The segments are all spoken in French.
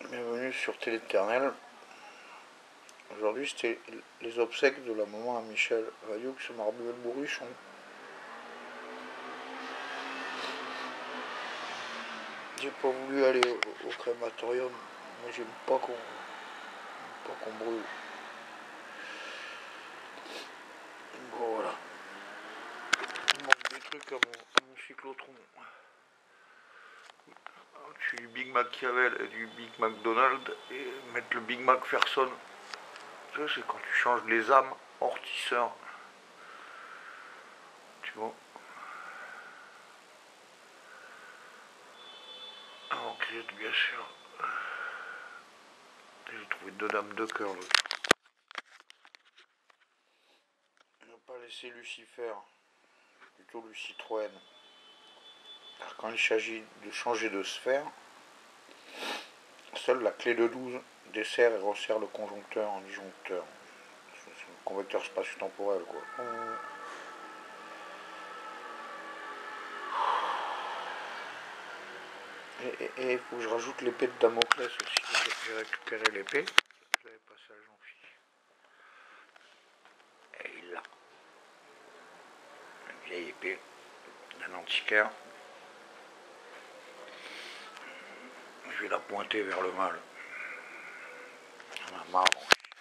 Bienvenue sur Téléternel. Aujourd'hui c'était les obsèques de la maman à Michel Vailloux, Marbuel Bourrichon. J'ai pas voulu aller au crématorium, mais j'aime pas qu'on brûle. Bon voilà. Il manque des trucs à mon cyclotron. Au-dessus du Big Machiavel et du Big McDonald et mettre le Big Mac Ferson. Ça c'est quand tu changes les âmes ortisseurs. Tu vois. En crise, bien sûr. J'ai trouvé deux dames de cœur. Je ne vais pas laisser Lucifer, plutôt Lucitroën. Car quand il s'agit de changer de sphère, seule la clé de 12 dessert et resserre le conjoncteur en disjoncteur. C'est un convecteur spatio-temporel quoi. Et il faut que je rajoute l'épée de Damoclès aussi. J'ai récupéré l'épée. Je l'avais passé à Jean-Phi. Et il l'a. Une vieille épée d'un antiquaire. Je vais la pointer vers le mal. On a marre.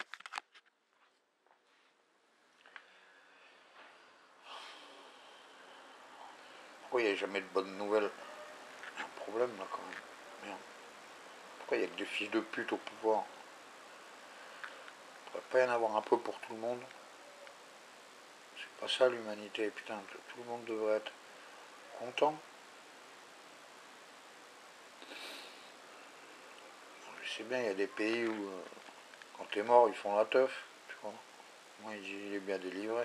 Pourquoi il n'y a jamais de bonnes nouvelles? Il y a un problème là quand même. Merde. Pourquoi il y a que des fils de pute au pouvoir? Il ne pourrait pas y en avoir un peu pour tout le monde? C'est pas ça l'humanité, putain, tout le monde devrait être content. Je sais bien, il y a des pays où quand t'es mort, ils font la teuf, tu vois. Moi, il est bien délivré.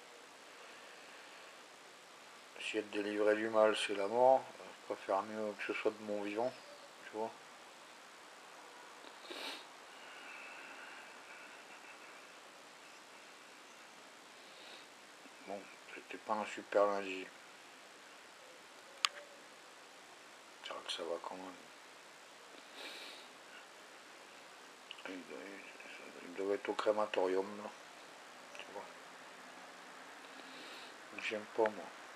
Si être délivré du mal, c'est la mort, je préfère mieux que ce soit de mon vivant, tu vois. Bon, c'était pas un super lundi. C'est vrai que ça va quand même. Il devait être au crématorium, là. Tu vois. J'aime pas, moi.